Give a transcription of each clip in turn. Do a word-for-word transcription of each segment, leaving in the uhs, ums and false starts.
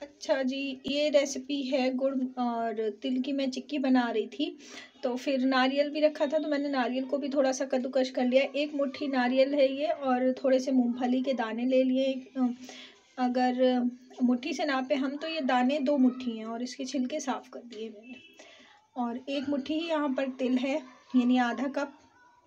अच्छा जी, ये रेसिपी है गुड़ और तिल की। मैं चिक्की बना रही थी, तो फिर नारियल भी रखा था, तो मैंने नारियल को भी थोड़ा सा कद्दूकश कर लिया। एक मुट्ठी नारियल है ये, और थोड़े से मूंगफली के दाने ले लिए। अगर मुट्ठी से नापे हम तो ये दाने दो मुट्ठी हैं, और इसके छिलके साफ़ कर दिए मैंने। और एक मुट्ठी ही यहाँ पर तिल है, यानी आधा कप,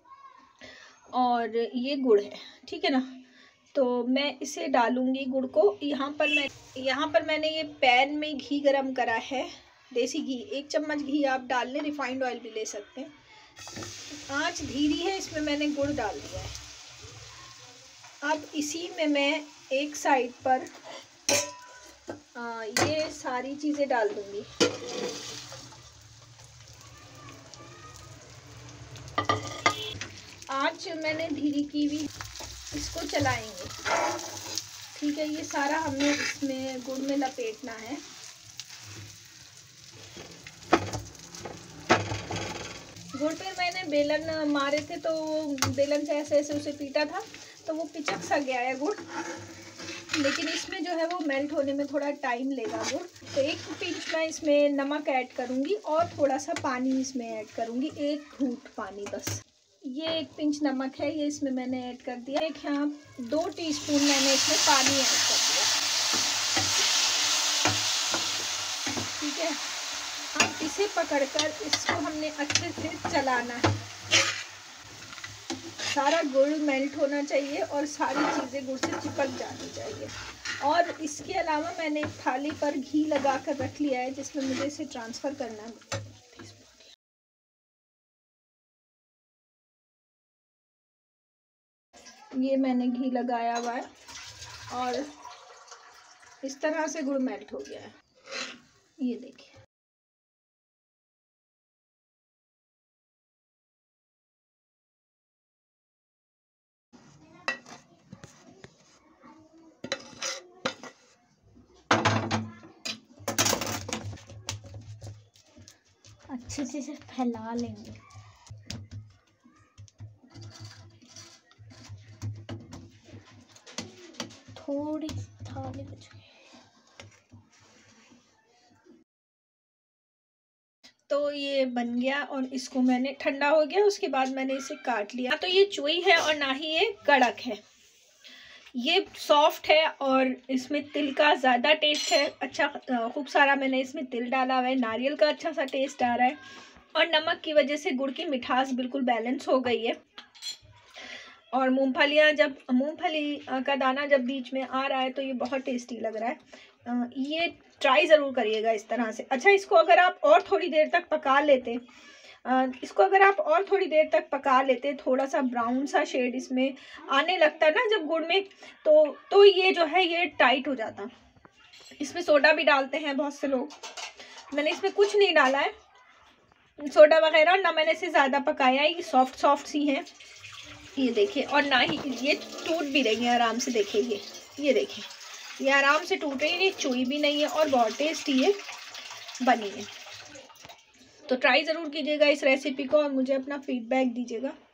और ये गुड़ है, ठीक है ना। तो मैं इसे डालूंगी गुड़ को। यहाँ पर मैं यहाँ पर मैंने ये पैन में घी गरम करा है, देसी घी। एक चम्मच घी आप डाल लें, रिफाइंड ऑयल भी ले सकते हैं। आंच धीरी है, इसमें मैंने गुड़ डाल दिया है। अब इसी में मैं एक साइड पर आ, ये सारी चीज़ें डाल दूंगी। आंच मैंने धीरी की हुई, इसको चलाएंगे, ठीक है। ये सारा हमने इसमें गुड़ में लपेटना है। गुड़ पे मैंने बेलन मारे थे, तो बेलन से ऐसे ऐसे उसे पीटा था, तो वो पिचक सा गया है गुड़। लेकिन इसमें जो है वो मेल्ट होने में थोड़ा टाइम लेगा गुड़। तो एक पिंच मैं इसमें नमक ऐड करूँगी, और थोड़ा सा पानी इसमें ऐड करूँगी, एक घूंट पानी बस। ये एक पिंच नमक है, ये इसमें मैंने ऐड कर दिया। एक यहाँ दो टीस्पून मैंने इसमें पानी ऐड कर दिया, ठीक है। अब इसे पकड़कर इसको हमने अच्छे से चलाना है। सारा गुड़ मेल्ट होना चाहिए और सारी चीज़ें गुड़ से चिपक जानी चाहिए। और इसके अलावा मैंने एक थाली पर घी लगा कर रख लिया है, जिसमें मुझे इसे ट्रांसफ़र करना है। ये मैंने घी लगाया हुआ है, और इस तरह से गुड़ मेल्ट हो गया है, ये देखिए। अच्छे से इसे फैला लेंगे। थोड़ी थाली बच गई। तो ये बन गया, और इसको मैंने ठंडा हो गया, उसके बाद मैंने इसे काट लिया। तो ये चुई है और ना ही ये कड़क है, ये सॉफ्ट है, और इसमें तिल का ज़्यादा टेस्ट है। अच्छा खूब सारा मैंने इसमें तिल डाला हुआ है, नारियल का अच्छा सा टेस्ट आ रहा है, और नमक की वजह से गुड़ की मिठास बिल्कुल बैलेंस हो गई है। और मूंगफलियाँ, जब मूंगफली का दाना जब बीच में आ रहा है, तो ये बहुत टेस्टी लग रहा है। ये ट्राई ज़रूर करिएगा इस तरह से। अच्छा, इसको अगर आप और थोड़ी देर तक पका लेते इसको अगर आप और थोड़ी देर तक पका लेते थोड़ा सा ब्राउन सा शेड इसमें आने लगता है ना जब गुड़ में, तो तो ये जो है ये टाइट हो जाता। इसमें सोडा भी डालते हैं बहुत से लोग, मैंने इसमें कुछ नहीं डाला है सोडा वगैरह, ना मैंने इसे ज़्यादा पकाया है। ये सॉफ्ट सॉफ्ट सी हैं, ये देखिए। और ना ही ये टूट भी रही है आराम से, देखिए ये ये देखिए ये आराम से टूट रही है, ये चुई भी नहीं है, और बहुत टेस्टी है बनी है। तो ट्राई ज़रूर कीजिएगा इस रेसिपी को, और मुझे अपना फीडबैक दीजिएगा।